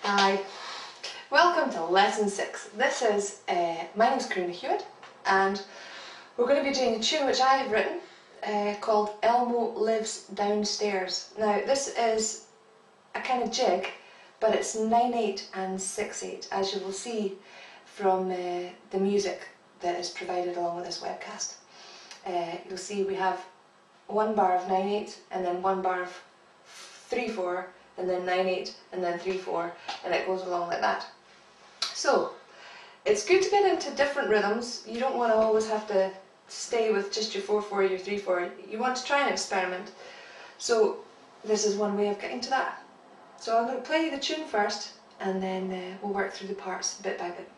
Hi, welcome to lesson 6. This is, my name's Corrina Hewat, and we're going to be doing a tune which I have written called Elmo Lives Downstairs. Now this is a kind of jig, but it's 9/8 and 6/8, as you will see from the music that is provided along with this webcast. You'll see we have one bar of 9/8 and then one bar of 3/4 and then 9/8 and then 3/4, and it goes along like that. So it's good to get into different rhythms. You don't want to always have to stay with just your 4/4, your 3/4. You want to try and experiment. So this is one way of getting to that. So I'm going to play the tune first, and then we'll work through the parts bit by bit.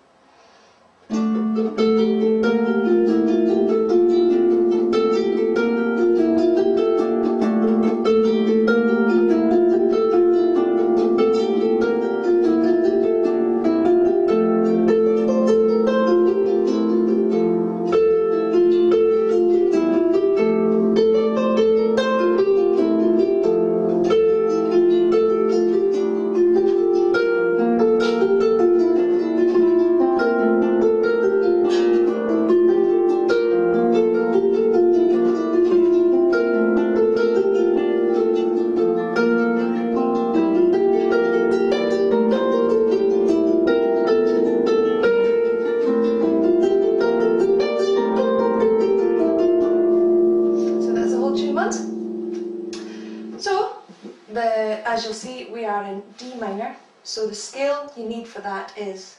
As you'll see, we are in D minor, so the scale you need for that is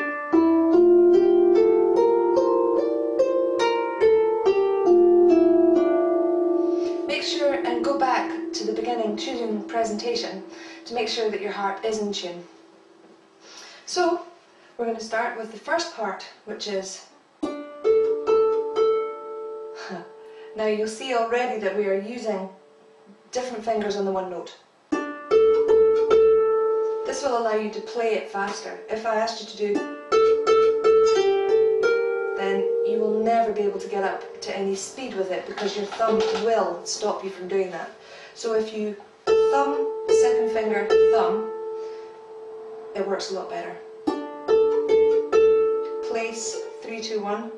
make sure and go back to the beginning tune presentation to make sure that your harp is in tune. So we're going to start with the first part, which is now you'll see already that we are using different fingers on the one note. This will allow you to play it faster. If I asked you to do, then you will never be able to get up to any speed with it because your thumb will stop you from doing that. So if you thumb, second finger, thumb, it works a lot better. Place 3, 2, 1.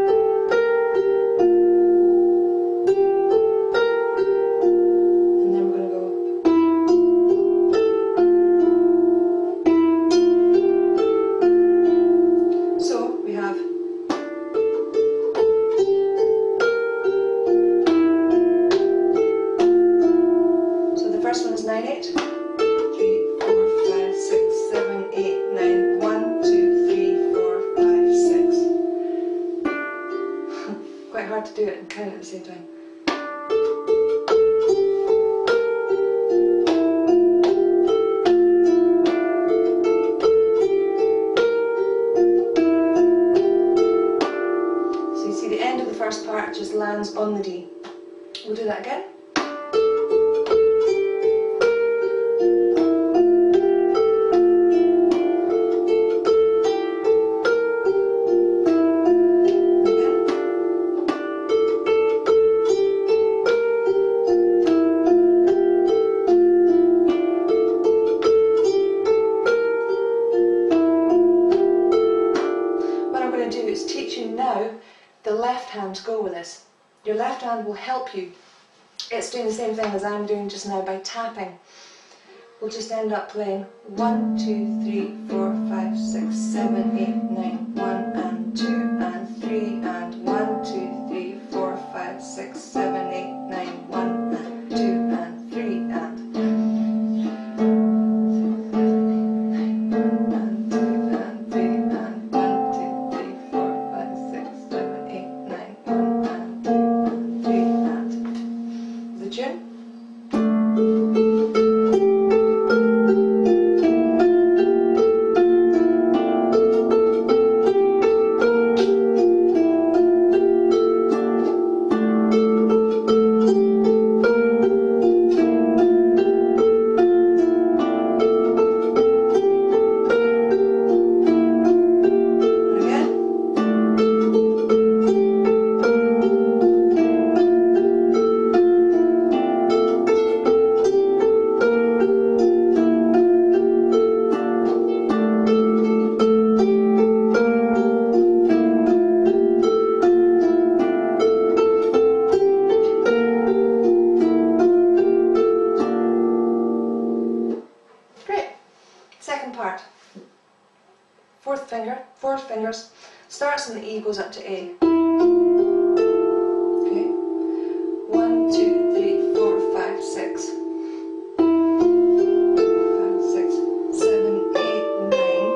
First one is 9/8. 3, 4, 5, 6, 7, 8, 9. 1, 2, 3, 4, 5, 6. Quite hard to do it and count at the same time. So you see the end of the first part just lands on the D. We'll do that again. The left hand go with this. Your left hand will help you. It's doing the same thing as I'm doing just now by tapping. We'll just end up playing 1, 2, 3, 4, 5, 6, 7, 8, 9, 1 and 2 and 3 and 1, 2, 3, 4, 5, 6, 7, 8, 9, 1 and 2 and 3 and first and the E goes up to A. Okay. 1, 2, 3, 4, 5, 6. 5, 6, 7, 8, 9.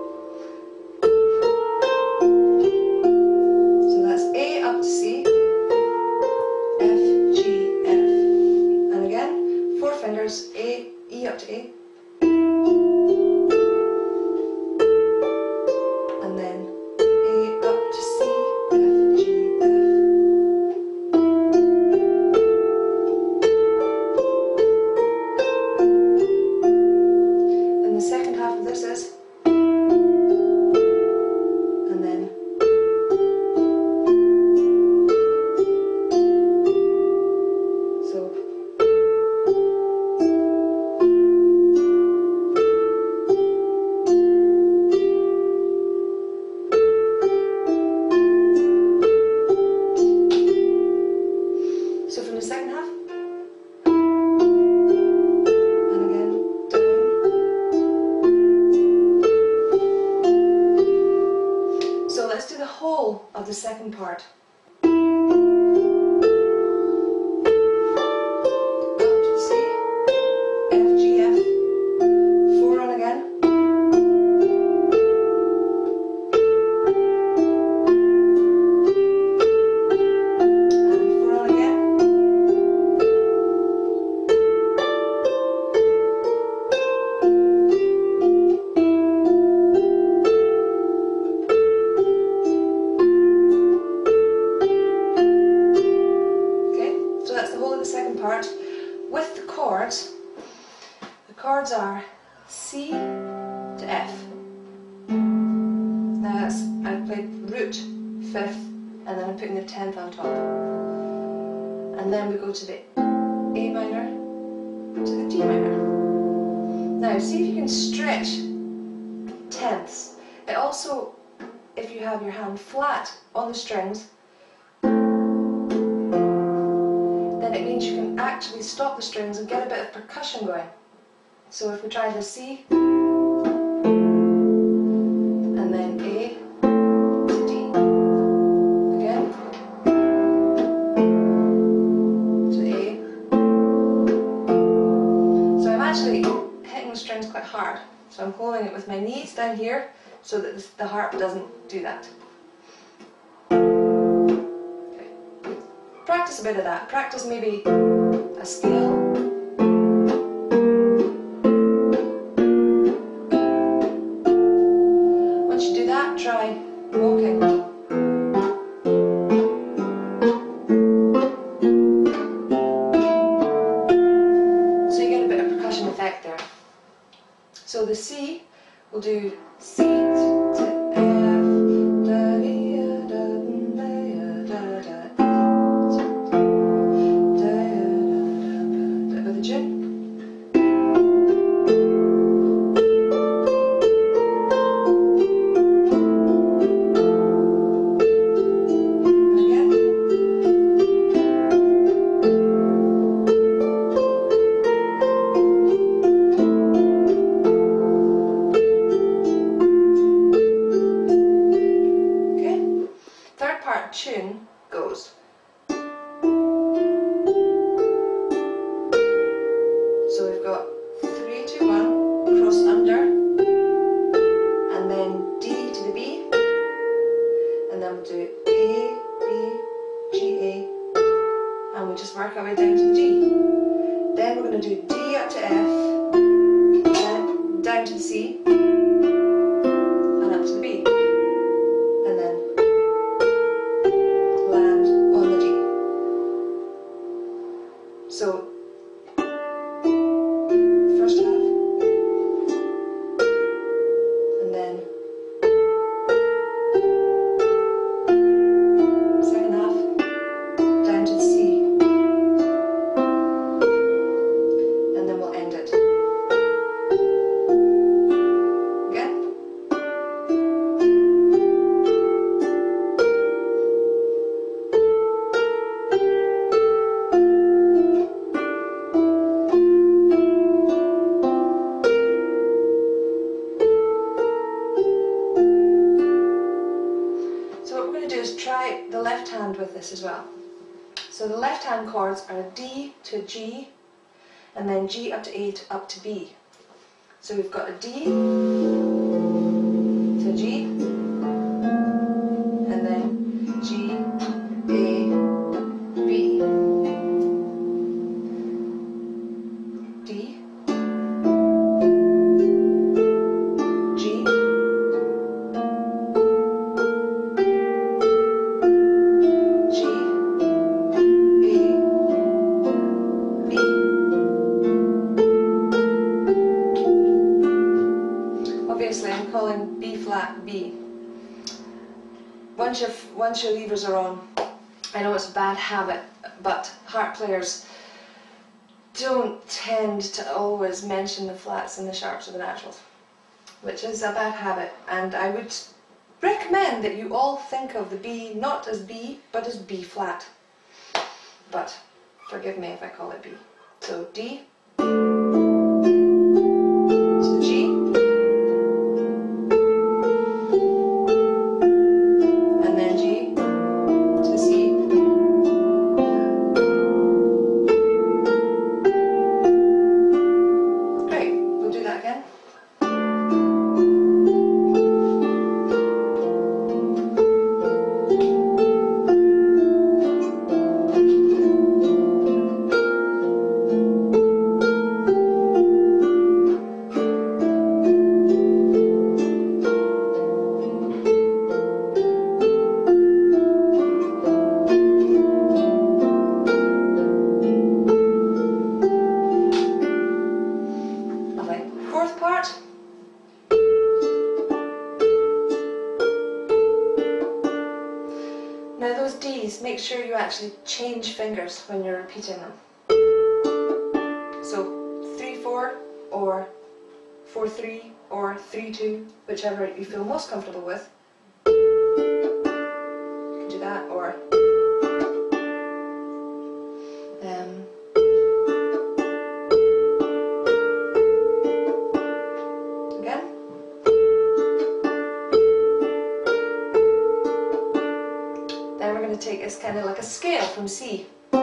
So that's A up to C, F, G, F. And again, 4 fingers, A, E up to A. And then A up to C, F, G, F. And the second half of this is, and then so. So from the second half, and again, down. So let's do the whole of the second part. Up to C, F, G, F, 4 on again. And 4 on again. So that's the whole of the second part. With the chords are C to F. Now that's, I've played root, 5th, and then I'm putting the 10th on top. And then we go to the A minor, to the D minor. Now see if you can stretch tenths. It also, if you have your hand flat on the strings, then it means you can actually stop the strings and get a bit of percussion going. So if we try the C, and then A to D, again, to A. So I'm actually hitting the strings quite hard. So I'm holding it with my knees down here so that the harp doesn't do that. Practice a bit of that. Practice maybe a scale. Once you do that, try walking. So you get a bit of percussion effect there. So the C, we'll do C to F, da, dee, da, da, da, da, with a G. Tune goes. So we've got 3, 2, 1, cross under, and then D to the B, and then we'll do A, B, G, A, and we just work our way down to G. Then we're going to do D up to F, then down to the C, and up to the B. And then land on the G. So first half, and then second half, down to the C, and then we'll end it. Again. So the left hand chords are D to G, and then G up to A to up to B. So we've got a D to G, and then G, A, B, D, G, G, A, B. Obviously I'm calling B flat B. Once your levers are on, I know it's a bad habit, but harp players don't tend to always mention the flats and the sharps or the naturals, which is a bad habit, and I would recommend that you all think of the B not as B, but as B flat. But forgive me if I call it B. So D to G, and then G to C, great, we'll do that again. Fourth part. Now those Ds, make sure you actually change fingers when you're repeating them. So 3-4 or 4-3 or 3-2, whichever you feel most comfortable with. You can do that, or again. Then we're going to take, it's kind of like a scale from C.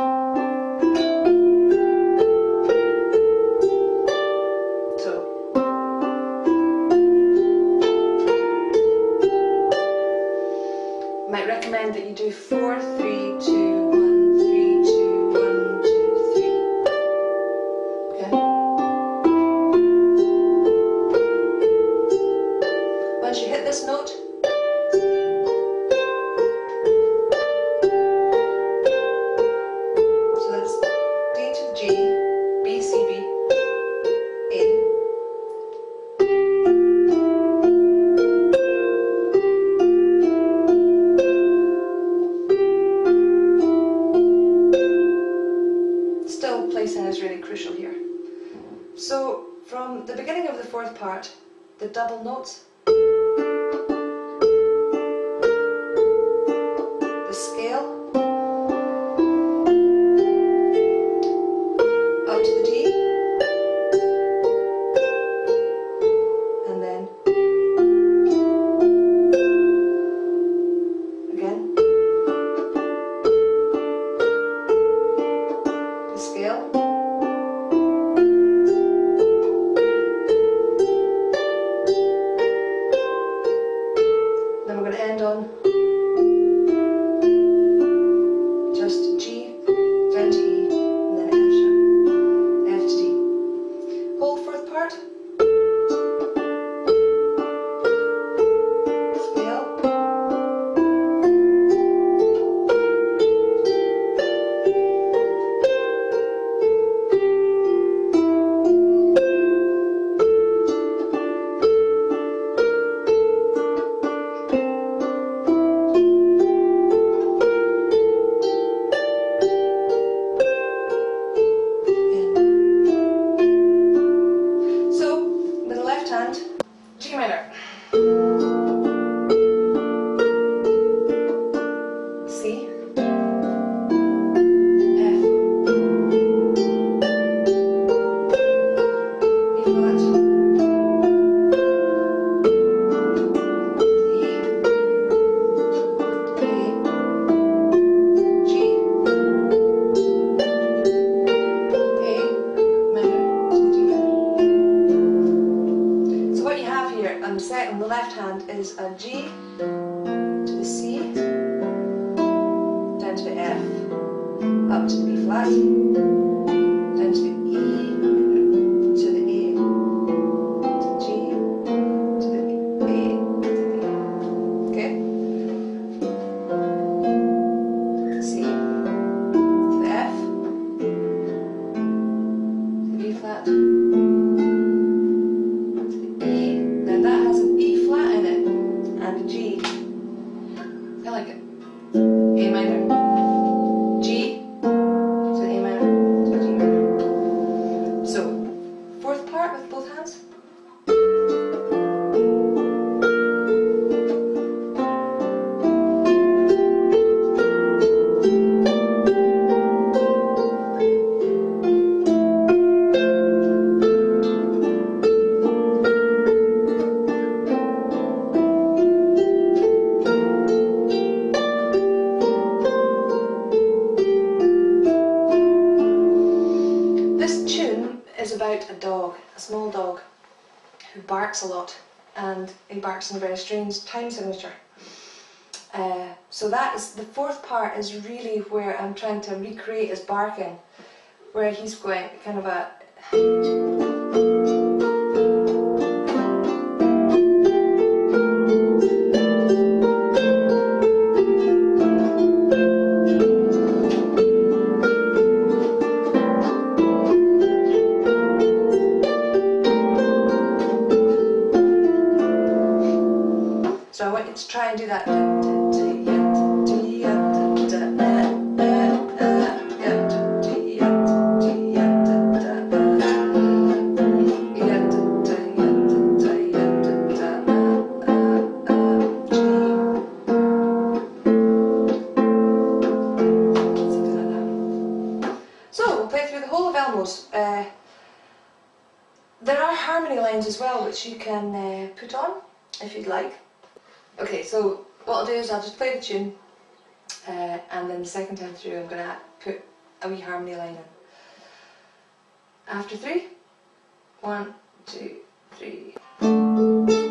So might recommend that you do 4, 3, 2, 1, 3, 2, 1, 2, 3. Okay. Once you hit this note, so that's D to G, B, C, B, A. Still, placing is really crucial here. So, from the beginning of the fourth part, the double notes, the scale, up to the D, and then again, the scale, is a G to the C, down to the F, up to the B flat, down to the E, to the A, to the G, to the A, to the E. Okay? C, to the F, to the B flat, to the E. Now that has an E flat in it and a G. I like it. A minor, G, to the A minor, to the G minor. So, fourth part with both hands. Is about a dog, a small dog, who barks a lot, and he barks in a very strange time signature. So that is, the fourth part is really where I'm trying to recreate his barking, where he's going kind of a... So I want you to try and do that. So we'll play through the whole of Elmo's. There are harmony lines as well, which you can put on if you'd like. Okay, so what I'll do is I'll just play the tune, and then the second time through I'm going to put a wee harmony line in. After 3, 1, 2, 3.